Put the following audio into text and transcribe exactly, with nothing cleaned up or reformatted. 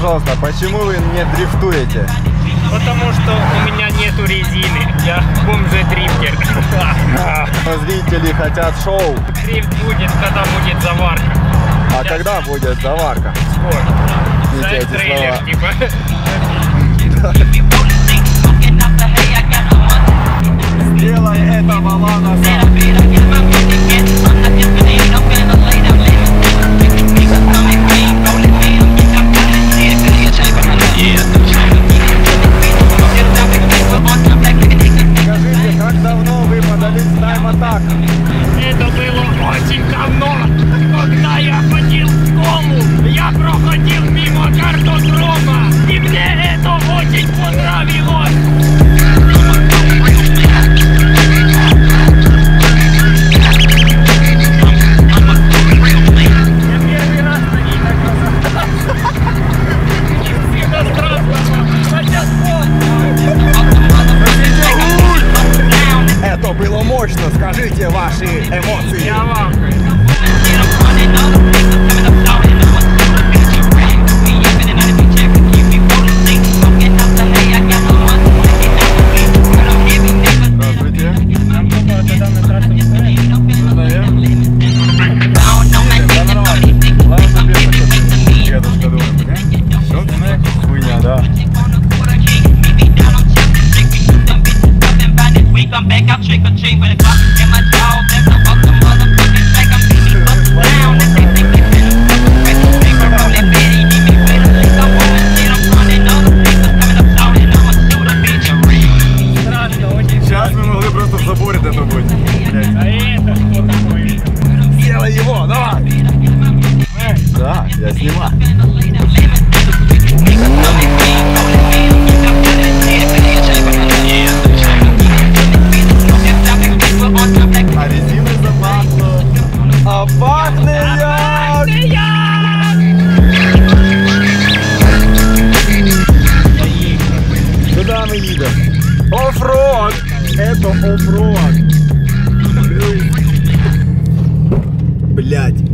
пожалуйста, почему вы не дрифтуете? Потому что у меня нету резины. Я бомже-дрифтер. Зрители хотят шоу. Дрифт будет, когда будет заварка. А сейчас... когда будет заварка? Скоро. Знаешь, трейлер, слова. типа. Сделай это, Валана, сам. Скажите, как давно вы подались в тайм-атак? Это было очень давно, когда я ходил в школу. Я проходил мимо картодрома, и мне это очень понравилось. Я первый раз на ней так всегда странно. Хотя Это было мощно, скажите ваши эмоции. я вам. Здравствуйте. Нам только вот тогда на трассу вставить. Дедушка думает, все, хуйня, да. Come back out trick or treat with a Glock in my jaw. That's a fuck the motherfucking shake. I'm beating up down. This ain't the paper. Paper rolling bitty. Need me with a lick. I'm rolling shit. I'm running all the papers. Coming up down and I'ma shoot a bitch. Страшно, очень Сейчас мы могли просто в заборе это быть. А это что такое? Сделай его, давай! Да, я снимаю. А резины запахнут. А пахнет як! Куда мы едем? Оффроад! Это оффроад! Блять!